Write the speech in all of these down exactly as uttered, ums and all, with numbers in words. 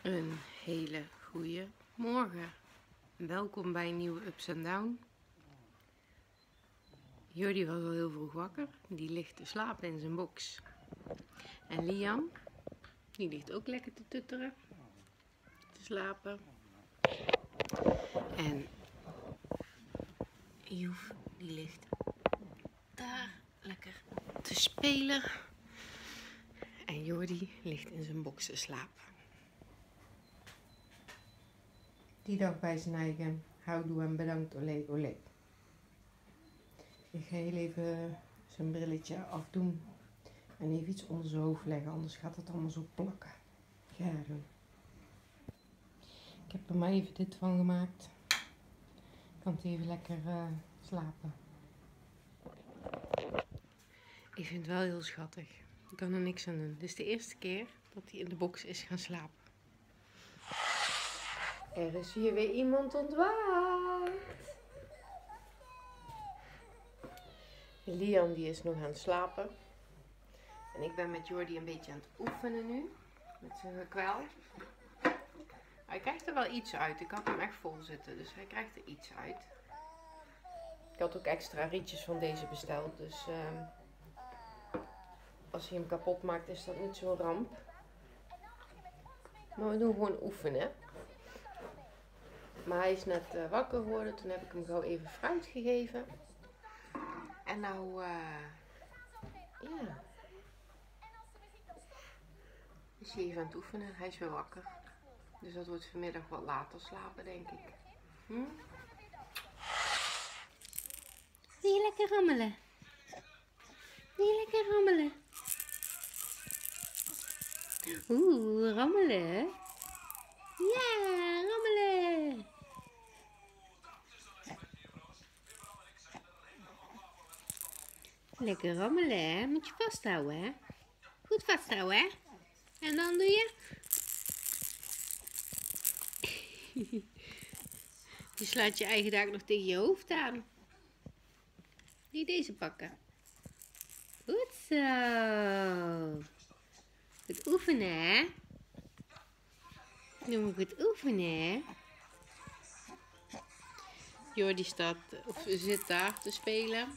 Een hele goede morgen. Welkom bij een nieuwe Ups and Down. Jordi was al heel vroeg wakker. Die ligt te slapen in zijn box. En Liam, die ligt ook lekker te tutteren. Te slapen. En Joef, die ligt daar lekker te spelen. En Jordi ligt in zijn box te slapen. Die dag bij zijn eigen houdoe en bedankt olé olé. Ik ga heel even zijn brilletje afdoen en even iets onder zijn hoofd leggen, anders gaat het allemaal zo plakken. Garen. Ik heb er maar even dit van gemaakt. Ik kan het even lekker uh, slapen. Ik vind het wel heel schattig. Ik kan er niks aan doen. Dit is de eerste keer dat hij in de box is gaan slapen. Er is hier weer iemand ontwaakt. Liam die is nog aan het slapen. En ik ben met Jordi een beetje aan het oefenen nu. Met zijn gekwel. Hij krijgt er wel iets uit. Ik had hem echt vol zitten. Dus hij krijgt er iets uit. Ik had ook extra rietjes van deze besteld. Dus uh, als hij hem kapot maakt is dat niet zo'n ramp. Maar we doen gewoon oefenen. Maar hij is net uh, wakker geworden. Toen heb ik hem gauw even fruit gegeven. En nou, uh, ja. Is hij even aan het oefenen. Hij is weer wakker. Dus dat wordt vanmiddag wat later slapen, denk ik. Hm? Wil je lekker rammelen? Wil je lekker rammelen? Oeh, rammelen. Ja, rammelen. Lekker rammelen, hè? Moet je vasthouden, hè? Goed vasthouden, hè? En dan doe je... Je slaat je eigen dag nog tegen je hoofd aan. Niet deze pakken. Goed zo. Goed oefenen, hè? Nu moet ik goed oefenen, hè? Jordi staat, of zit daar te spelen.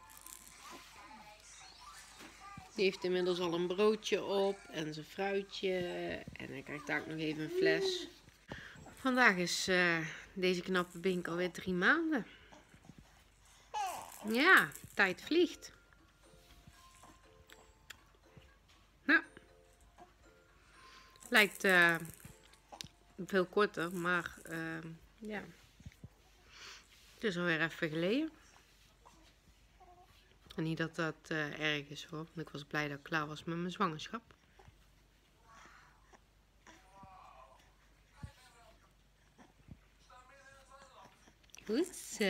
Die heeft inmiddels al een broodje op en zijn fruitje. En hij krijgt daar ook nog even een fles. Vandaag is uh, deze knappe Bink alweer drie maanden. Ja, tijd vliegt. Nou, lijkt uh, veel korter, maar uh, ja, het is alweer even geleden. En niet dat dat uh, erg is hoor, want ik was blij dat ik klaar was met mijn zwangerschap. Goed zo.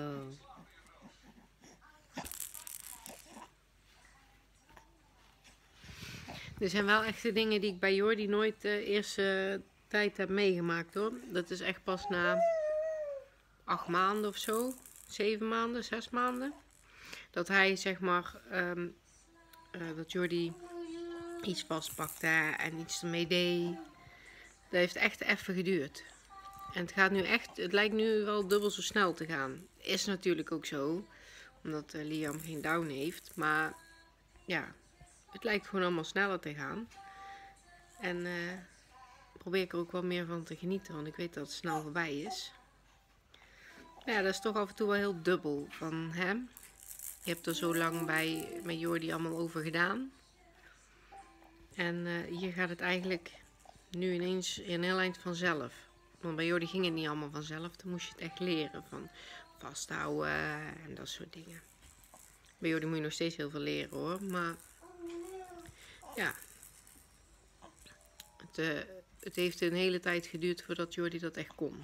Er zijn wel echt de dingen die ik bij Jordi nooit de eerste tijd heb meegemaakt hoor. Dat is echt pas na acht maanden of zo. Zeven maanden, zes maanden. Dat hij zeg maar, um, uh, dat Jordi iets vastpakte en iets ermee deed. Dat heeft echt even geduurd. En het gaat nu echt, het lijkt nu wel dubbel zo snel te gaan. Is natuurlijk ook zo, omdat uh, Liam geen down heeft. Maar ja, het lijkt gewoon allemaal sneller te gaan. En uh, probeer ik er ook wel meer van te genieten, want ik weet dat het snel voorbij is. Ja, dat is toch af en toe wel heel dubbel van hem. Je hebt er zo lang bij met Jordi allemaal over gedaan. En uh, hier gaat het eigenlijk nu ineens een heel eind vanzelf. Want bij Jordi ging het niet allemaal vanzelf. Dan moest je het echt leren van vasthouden en dat soort dingen. Bij Jordi moet je nog steeds heel veel leren hoor. Maar ja, het, uh, het heeft een hele tijd geduurd voordat Jordi dat echt kon.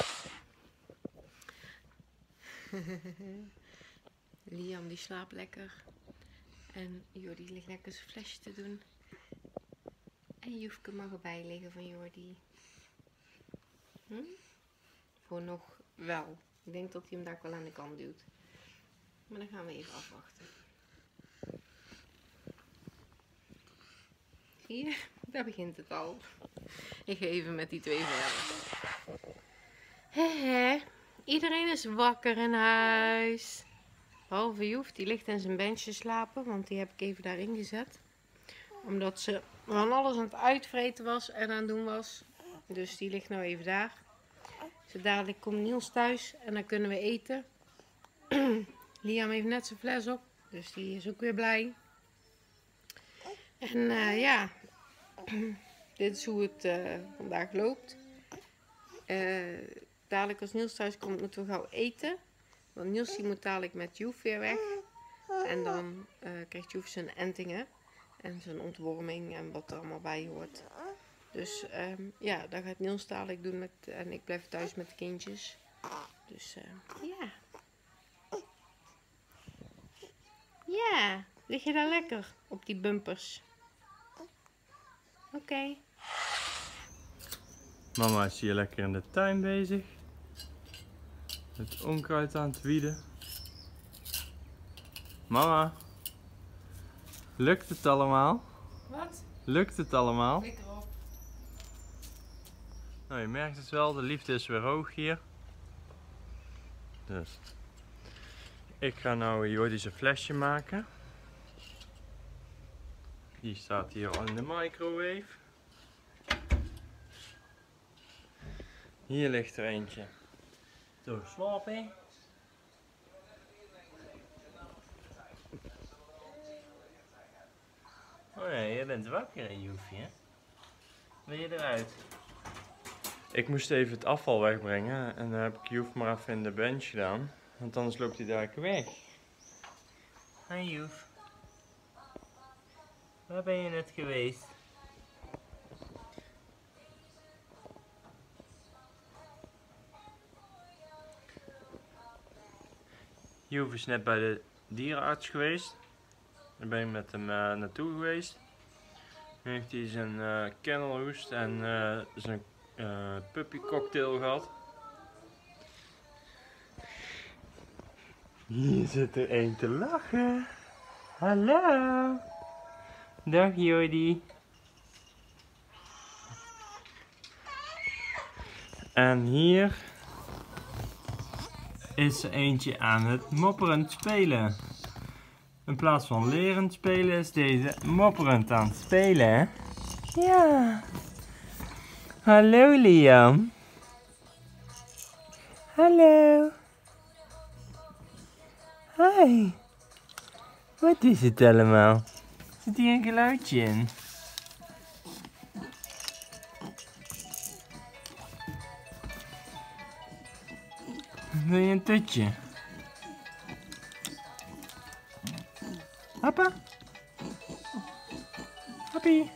Liam die slaapt lekker. En Jordi ligt lekker zijn flesje te doen. En Joefke mag erbij liggen van Jordi. Hm? Voor nog wel. Ik denk dat hij hem daar ook wel aan de kant duwt. Maar dan gaan we even afwachten. Zie je? Daar begint het al. Ik ga even met die twee verder. Hehe. Iedereen is wakker in huis. Behalve Joef, die ligt in zijn benchje slapen, want die heb ik even daarin gezet. Omdat ze van alles aan het uitvreten was en aan het doen was. Dus die ligt nou even daar. Zo dadelijk komt Niels thuis en dan kunnen we eten. Liam heeft net zijn fles op, dus die is ook weer blij. En uh, ja, dit is hoe het uh, vandaag loopt. Uh, dadelijk als Niels thuis komt moeten we gauw eten. Want Niels die moet dadelijk met Joef weer weg. En dan uh, krijgt Joef zijn entingen. En zijn ontworming en wat er allemaal bij hoort. Dus um, ja, dat gaat Niels dadelijk doen. Met, en ik blijf thuis met de kindjes. Dus uh, ja. Ja, lig je daar lekker op die bumpers? Oké. Okay. Mama is hier lekker in de tuin bezig. Het onkruid aan het wieden. Mama, lukt het allemaal? Wat? Lukt het allemaal? Flikker op. Nou, je merkt het wel, de liefde is weer hoog hier. Dus ik ga nou Jordi zijn flesje maken. Die staat hier al in de microwave. Hier ligt er eentje te slapen. Oh nee, je bent wakker, Joefje. Wil je eruit? Ik moest even het afval wegbrengen en dan heb ik Joef maar even in de bench gedaan. Want anders loopt hij daar weg. Hi Joef. Waar ben je net geweest? Joef is net bij de dierenarts geweest. Daar ben ik met hem uh, naartoe geweest. Nu heeft hij zijn uh, kennelhoest en uh, zijn uh, puppycocktail gehad. Hier zit er één te lachen. Hallo. Dag Jordi. En hier is er eentje aan het mopperend spelen. In plaats van lerend spelen is deze mopperend aan het spelen, hè? Ja. Hallo Liam. Hallo. Hi. Wat is het allemaal? Zit hier een geluidje in? Wil je een tutje? Papa? Papi?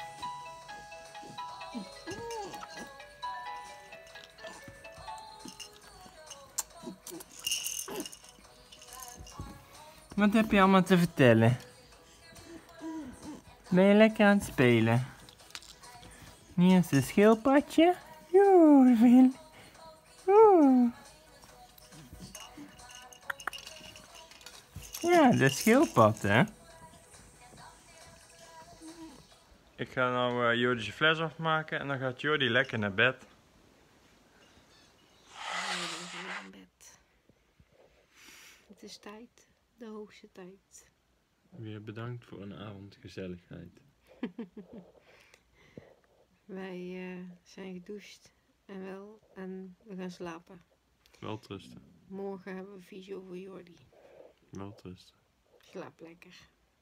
Wat heb je allemaal te vertellen? Ben je lekker aan het spelen? Hier is een schildpadje. Oeh, veel. Oeh. Ja, de schildpad, hè? Ik ga nou uh, Jordi zijn fles afmaken en dan gaat Jordi lekker naar bed. Naar bed. Het is tijd, de hoogste tijd. Weer bedankt voor een avondgezelligheid. Wij uh, zijn gedoucht en wel en we gaan slapen. Welterusten. Morgen hebben we visio voor Jordi. Welterusten. Slaap lekker.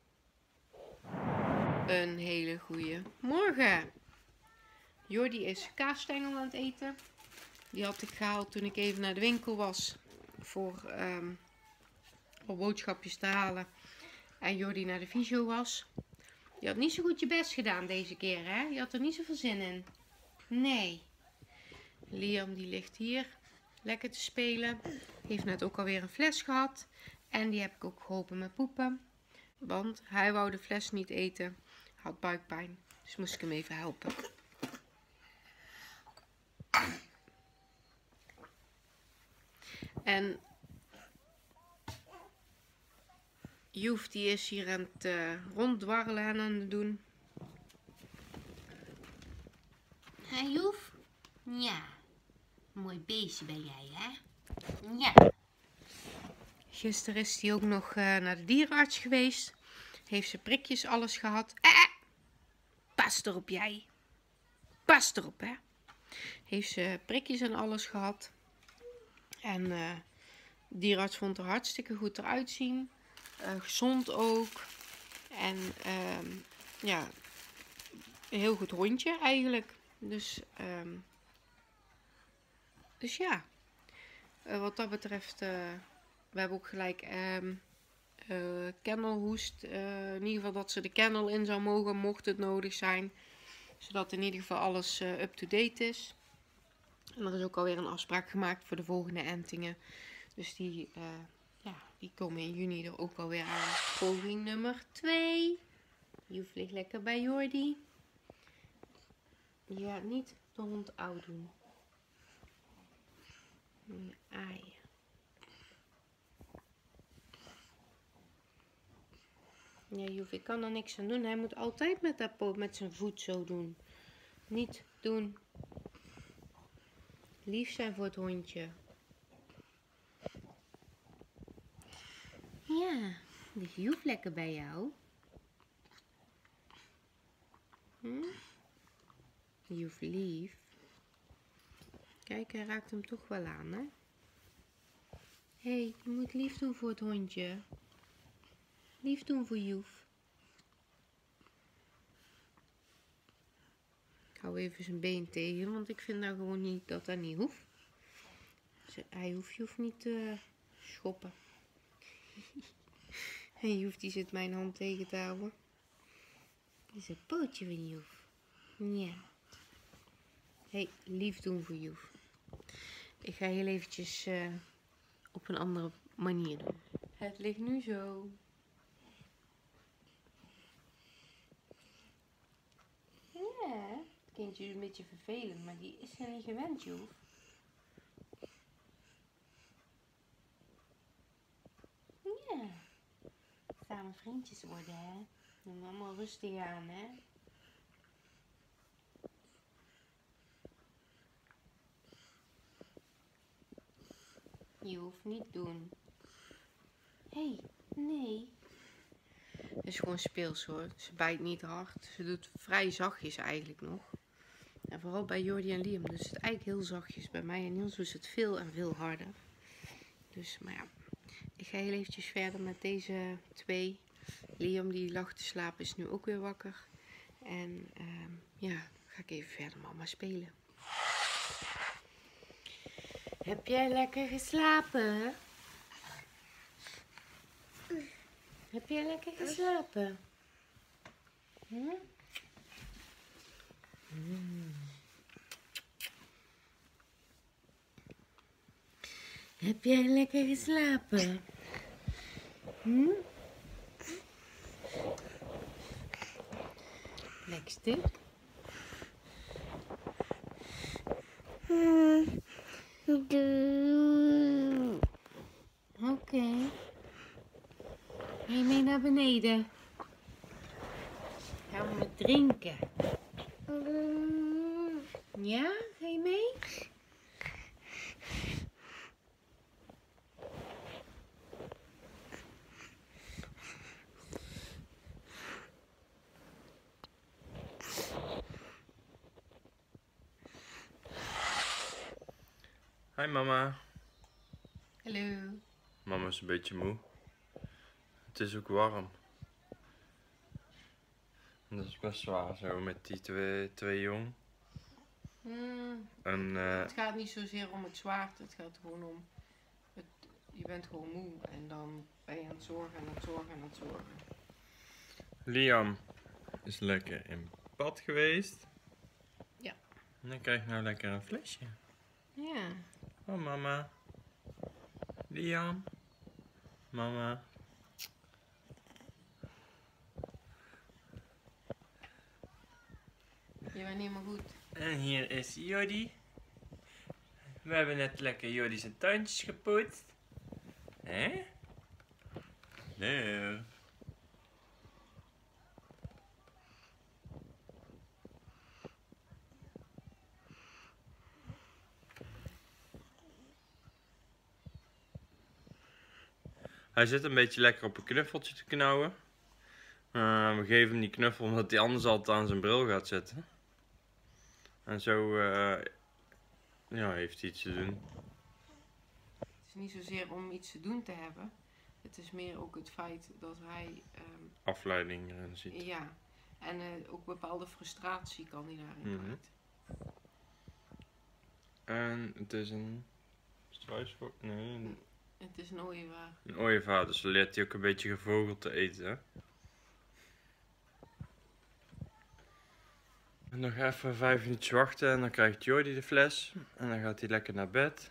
Een hele goede morgen. Jordi is kaasstengel aan het eten. Die had ik gehaald toen ik even naar de winkel was. Voor um, om boodschapjes te halen. En Jordi naar de visio was. Je had niet zo goed je best gedaan deze keer, hè? Je had er niet zoveel zin in. Nee. Liam die ligt hier lekker te spelen. Heeft net ook alweer een fles gehad. En die heb ik ook geholpen met poepen. Want hij wou de fles niet eten. Had buikpijn. Dus moest ik hem even helpen. En Joef die is hier aan het uh, ronddwarrelen en aan het doen. Ja, mooi beestje ben jij, hè? Ja. Gisteren is hij ook nog uh, naar de dierenarts geweest. Heeft ze prikjes, alles gehad. Eh, pas erop jij. Pas erop, hè. Heeft ze prikjes en alles gehad. En uh, de dierenarts vond er hartstikke goed eruit zien. Uh, gezond ook. En uh, ja, een heel goed hondje eigenlijk. Dus, um, dus ja, uh, wat dat betreft, uh, we hebben ook gelijk um, uh, kennelhoest. Uh, in ieder geval dat ze de kennel in zou mogen, mocht het nodig zijn. Zodat in ieder geval alles uh, up-to-date is. En er is ook alweer een afspraak gemaakt voor de volgende entingen. Dus die, uh, ja, die komen in juni er ook alweer aan. Poging nummer twee. Joef ligt lekker bij Jordi. Je gaat niet de hond oud doen. Aaien. Ja, Joef, ik kan er niks aan doen. Hij moet altijd met, dat poot, met zijn voet zo doen. Niet doen. Lief zijn voor het hondje. Ja, ligt Joef lekker bij jou? Hm? Joef lief. Kijk, hij raakt hem toch wel aan, hè? Hé, hey, je moet lief doen voor het hondje. Lief doen voor Joef. Ik hou even zijn been tegen, want ik vind nou gewoon niet dat dat niet hoeft. Hij hoeft Joef niet te schoppen. En Joef die zit mijn hand tegen te houden. Dit is een pootje van Joef. Ja. Hé, hey, lief doen voor Joef. Ik ga heel eventjes uh, op een andere manier doen. Het ligt nu zo. Ja, het kindje is een beetje vervelend, maar die is er niet gewend, Joef. Ja. Samen vriendjes worden, hè. Doe allemaal rustig aan, hè. Je hoeft niet doen. Hé, hey, nee. Het is gewoon speels hoor. Ze bijt niet hard. Ze doet vrij zachtjes eigenlijk nog. En vooral bij Jordi en Liam. Dus het eigenlijk heel zachtjes. Bij mij en Niels is het veel en veel harder. Dus, maar ja. Ik ga heel eventjes verder met deze twee. Liam die lag te slapen is nu ook weer wakker. En uh, ja, ga ik even verder mama spelen. Heb jij lekker geslapen? Heb jij lekker geslapen? Hm? Hmm. Heb jij lekker geslapen? Hm? Lekker stuk? Oké. Okay. Ga je mee naar beneden? Gaan we wat drinken? Ja, ga je mee? Hi mama. Hallo. Mama is een beetje moe. Het is ook warm. En dat is best zwaar zo met die twee, twee jong. Hmm. En, uh, het gaat niet zozeer om het zwaarte, het gaat gewoon om, het, je bent gewoon moe en dan ben je aan het zorgen en aan het zorgen en aan het zorgen. Liam is lekker in bad geweest. Ja. En dan krijg je nou lekker een flesje. Ja. Oh mama. Liam. Mama. Je bent niet meer goed. En hier is Jordi. We hebben net lekker Jordi zijn tandjes gepoetst. Hè? Nee. Hij zit een beetje lekker op een knuffeltje te knauwen. Uh, we geven hem die knuffel omdat hij anders altijd aan zijn bril gaat zitten. En zo uh, ja, heeft hij iets te doen. Het is niet zozeer om iets te doen te hebben. Het is meer ook het feit dat hij... Um, afleiding erin ziet. Ja, en uh, ook bepaalde frustratie kan hij daarin mm-hmm. kwijt. En het is een struisvogel? Nee. Een... Het is een ooievaar. Een ooievaar, dus dan leert hij ook een beetje gevogeld te eten. Hè? En nog even vijf minuutjes wachten en dan krijgt Jordi de fles. En dan gaat hij lekker naar bed.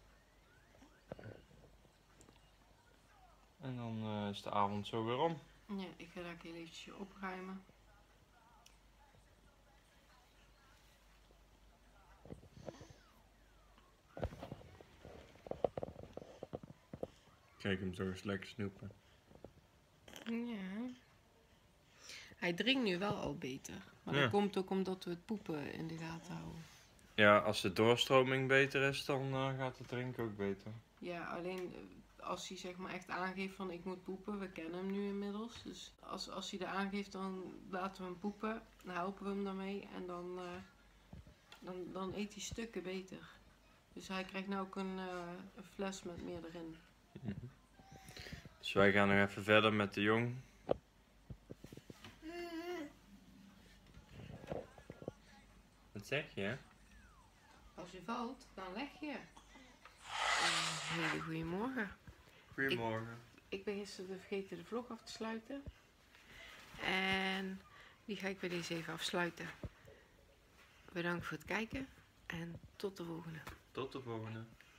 En dan uh, is de avond zo weer om. Ja, ik ga daar heel eventjes opruimen. Kijk hem zo eens lekker snoepen. Ja. Hij drinkt nu wel al beter. Maar ja. dat komt ook omdat we het poepen in de gaten houden. Ja, als de doorstroming beter is, dan uh, gaat het drinken ook beter. Ja, alleen als hij zeg maar echt aangeeft van ik moet poepen, we kennen hem nu inmiddels. Dus als, als hij er aangeeft, dan laten we hem poepen, dan helpen we hem daarmee en dan, uh, dan, dan eet hij stukken beter. Dus hij krijgt nu ook een, uh, een fles met meer erin. Mm-hmm. Dus wij gaan nog even verder met de jong. Wat zeg je? Als je valt, dan leg je. Een hele goede morgen. Goedemorgen. Ik, ik ben gisteren vergeten de vlog af te sluiten. En die ga ik bij deze even afsluiten. Bedankt voor het kijken en tot de volgende. Tot de volgende.